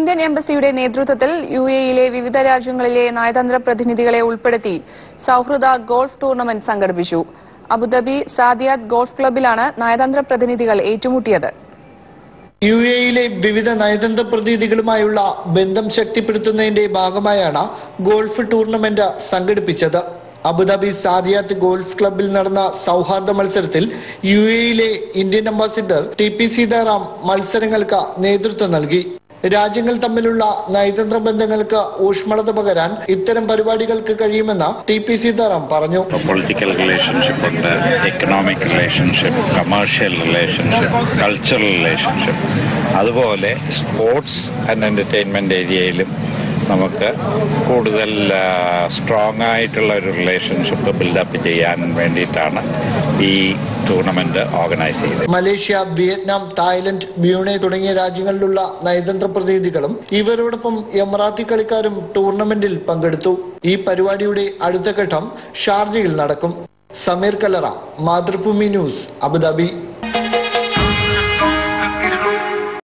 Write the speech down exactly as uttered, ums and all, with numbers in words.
Indian എംബസിയുടെ നേതൃത്വത്തിൽ U എയിലെ വിവിധ രാജ്യങ്ങളിലെ നയതന്ത്ര പ്രതിനിധികളെ ഉൾപ്പെടുത്തി സൗഹൃദ ഗോൾഫ് ടൂർണമെന്റ് സംഘടിപ്പിച്ചു. അബുദാബി സാദിയാത്ത് ഗോൾഫ് ക്ലബ്ബിലാണ് നയതന്ത്ര പ്രതിനിധികൾ ഏറ്റുമുട്ടിയത്. യു എയിലെ വിവിധ നയതന്ത്ര പ്രതിനിധികളുമായുള്ള ബന്ധം ശക്തിപ്പെടുത്തുന്നതിന്റെ ഭാഗമായാണ് ഗോൾഫ് ടൂർണമെന്റ് സംഘടിപ്പിച്ചത്. അബുദാബി സാദിയാത്ത് ഗോൾഫ് ക്ലബ്ബിൽ നടന്ന സൗഹാർദ്ദ മത്സരത്തിൽ യു എയിലെ Indian ambassador T P Sitaram മത്സരങ്ങൾക്ക് നേതൃത്വം നൽകി. രാജ്യങ്ങൾ തമ്മിലുള്ള നയതന്ത്ര ബന്ധങ്ങൾക്ക് ഊഷ്മളത പകരാൻ ഇത്തരം പരിപാടികൾക്ക് കഴിയുമെന്ന് ടി പി സീതാറാം പറഞ്ഞു. പൊളിറ്റിക്കൽ റിലേഷൻഷിപ്പ് ഉണ്ട്, economic relationship, commercial relationship, cultural relationship, അതുപോലെ സ്പോർട്സ് ആൻഡ് എന്റർടൈൻമെന്റ് ഏരിയയിലും നമുക്ക് കൂടുതൽ സ്ട്രോങ് ആയിട്ടുള്ള ഒരു റിലേഷൻഷിപ്പ് ബിൽഡപ്പ് ചെയ്യാൻ വേണ്ടിയിട്ടാണ് ഈ ടൂർണമെന്റ് ഓർഗനൈസ് ചെയ്തത്. മലേഷ്യ, വിയറ്റ്നാം, തായ്ലൻഡ്, ബ്രൂണൈ തുടങ്ങിയ രാജ്യങ്ങളിലുള്ള നയതന്ത്ര പ്രതിനിധികളും ഇവരോടൊപ്പം എമറാത്തി കളിക്കാരും ടൂർണമെന്റിൽ പങ്കെടുത്തു. ഈ പരിപാടിയുടെ അടുത്ത ഘട്ടം ഷാർജയിൽ നടക്കും. Sameer Kallara, Mathrubhumi news, Abu Dhabi.